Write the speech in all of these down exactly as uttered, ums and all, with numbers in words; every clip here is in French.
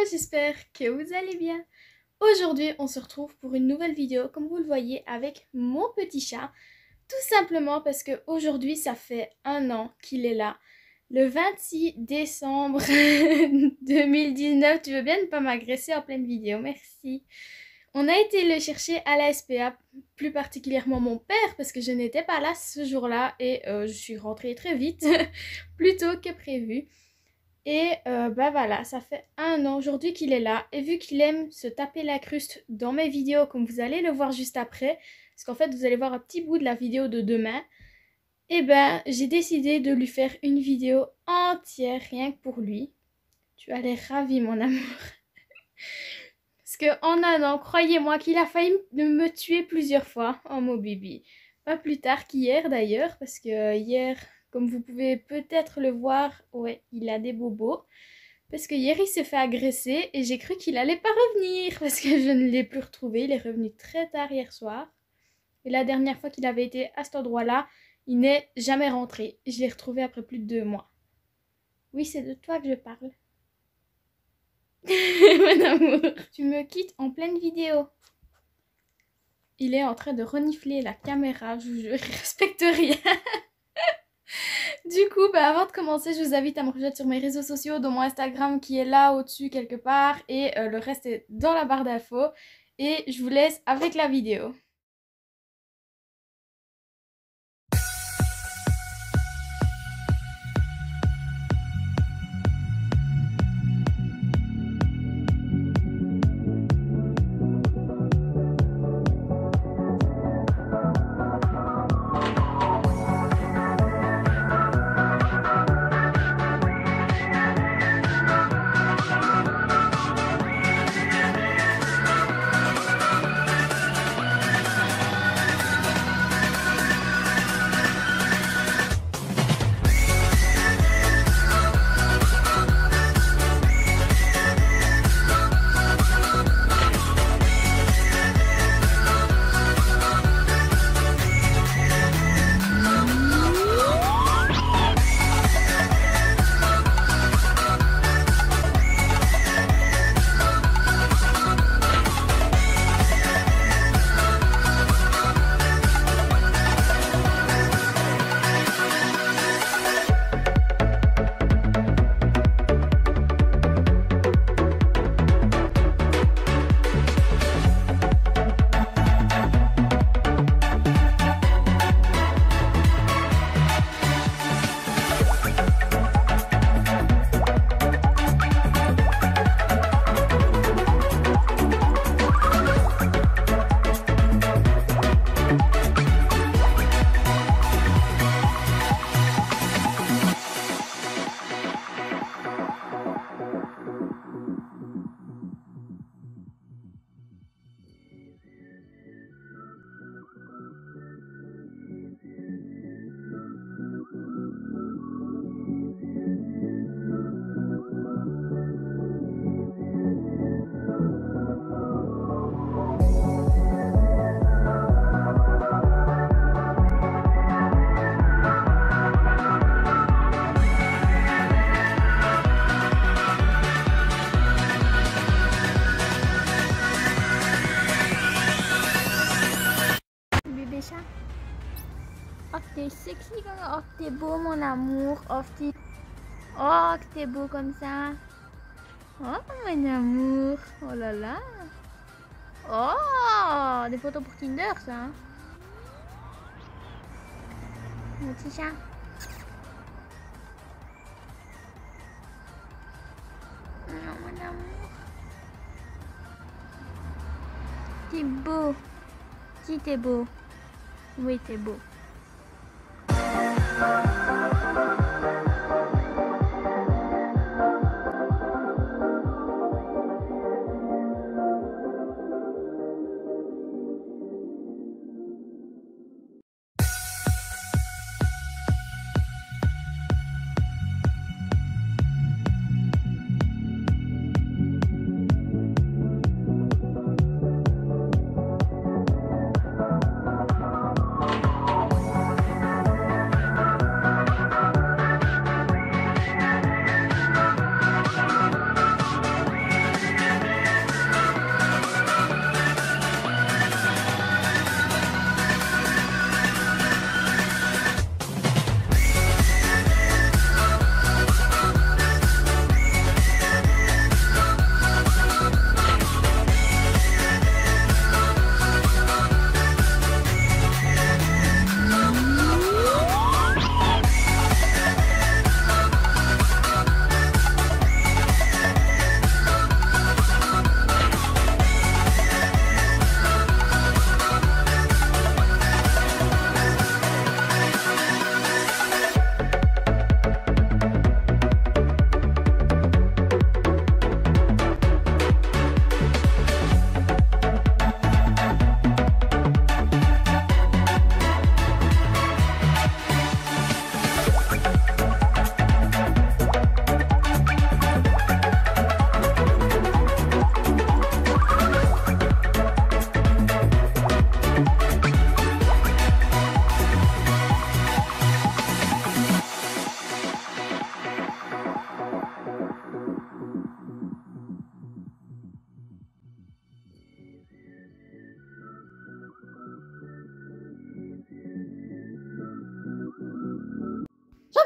j'espère que vous allez bien. Aujourd'hui, on se retrouve pour une nouvelle vidéo, comme vous le voyez, avec mon petit chat. Tout simplement parce que aujourd'hui, ça fait un an qu'il est là. Le vingt-six décembre deux mille dix-neuf, tu veux bien ne pas m'agresser en pleine vidéo, merci. On a été le chercher à la S P A, plus particulièrement mon père, parce que je n'étais pas là ce jour-là et euh, je suis rentrée très vite, plus tôt que prévu. Et euh, bah voilà, ça fait un an aujourd'hui qu'il est là. Et vu qu'il aime se taper la cruste dans mes vidéos, comme vous allez le voir juste après, parce qu'en fait vous allez voir un petit bout de la vidéo de demain, et ben j'ai décidé de lui faire une vidéo entière rien que pour lui. Tu as l'air ravi mon amour. Parce qu'en un an, croyez-moi qu'il a failli me tuer plusieurs fois. Oh mon bébé. Pas plus tard qu'hier d'ailleurs, parce que hier... Comme vous pouvez peut-être le voir, ouais, il a des bobos. Parce que hier, il s'est fait agresser et j'ai cru qu'il allait pas revenir. Parce que je ne l'ai plus retrouvé. Il est revenu très tard hier soir. Et la dernière fois qu'il avait été à cet endroit-là, il n'est jamais rentré. Je l'ai retrouvé après plus de deux mois. Oui, c'est de toi que je parle. Mon amour. Tu me quittes en pleine vidéo. Il est en train de renifler la caméra. Je vous jure, il respecte rien. Du coup, bah avant de commencer, je vous invite à me rejoindre sur mes réseaux sociaux, dont mon Instagram qui est là au-dessus quelque part, et euh, le reste est dans la barre d'infos. Et je vous laisse avec la vidéo. Oh, t'es sexy, oh, t'es beau mon amour, oh, t'es oh, t'es beau comme ça. Oh, mon amour, oh là là. Oh, des photos pour Tinder, ça. Mon petit chat. Oh, mon amour. T'es beau. Si, t'es beau. Oui, t'es beau.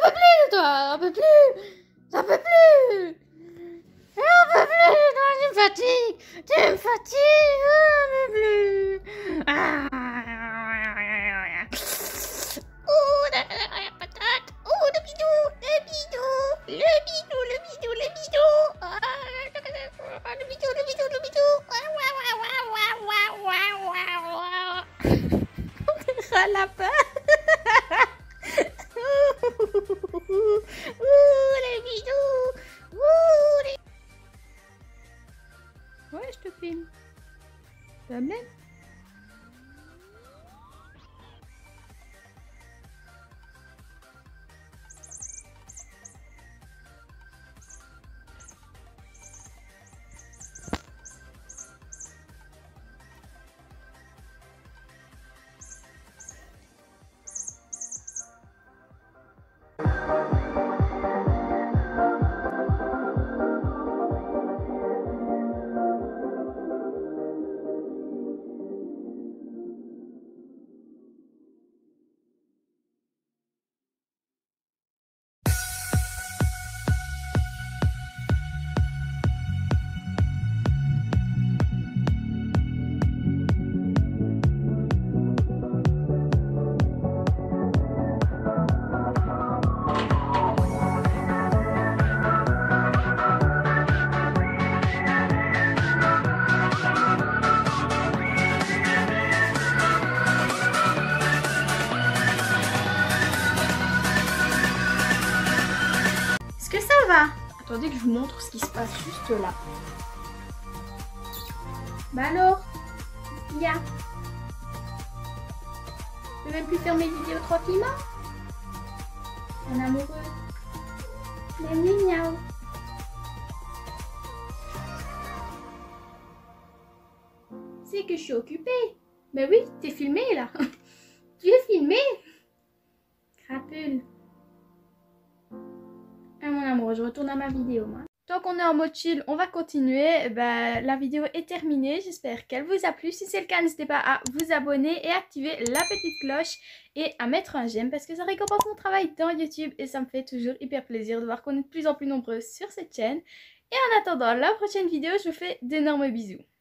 peux plus de toi, j'en peux plus. J'en peux plus. J'en peux plus, non, tu me fatigues. Tu me fatigues, j'en peux plus. Ah. Oh, la, la, la, la patate. Oh, le bidou, le bidou. Le bidou, le bidou, le bidou. Ah, le bidou, le bidou, le bidou. Waouh, waouh, waouh, waouh, waouh, waouh, waouh. Un lapin. Ouh, les bidous. Ouh, les... Ouais, je te filme. Ça me plaît. Est-ce que ça va? Attendez que je vous montre ce qui se passe juste là. Bah alors, bien. Je peux même plus faire mes vidéos tranquillement. Un amoureux. Mais miaou. C'est que je suis occupée. Mais oui, t'es filmé là. Tu es filmé. Crapule. Ah mon amour, je retourne à ma vidéo moi. Tant qu'on est en mode chill, on va continuer. Ben, la vidéo est terminée. J'espère qu'elle vous a plu. Si c'est le cas, n'hésitez pas à vous abonner et activer la petite cloche et à mettre un j'aime parce que ça récompense mon travail dans YouTube et ça me fait toujours hyper plaisir de voir qu'on est de plus en plus nombreux sur cette chaîne. Et en attendant la prochaine vidéo, je vous fais d'énormes bisous.